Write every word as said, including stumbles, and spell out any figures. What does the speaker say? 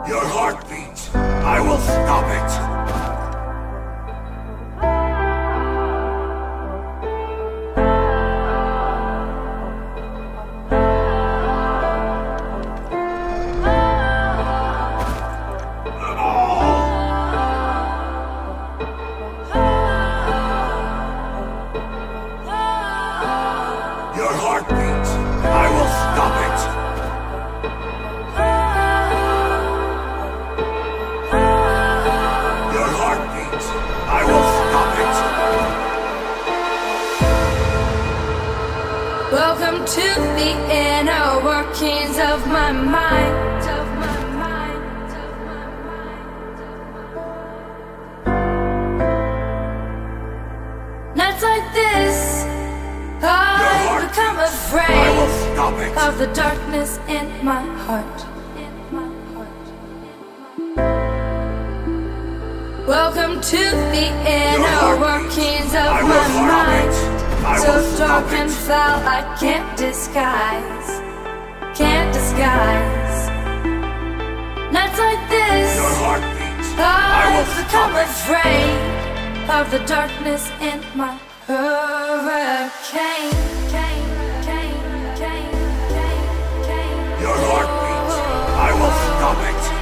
Your heartbeat, I will stop it. Your heartbeat, I will stop it. Your heartbeat, I will stop it. Welcome to the inner workings of my mind. Of my mind. Of my mind. Of my mind. Nights like this, I become afraid of the darkness in my heart. Welcome to the inner workings of my mind. So dark and foul I can't disguise, can't disguise. Nights like this, I've become afraid of the darkness in my hurricane. Your heartbeat, I will stop it.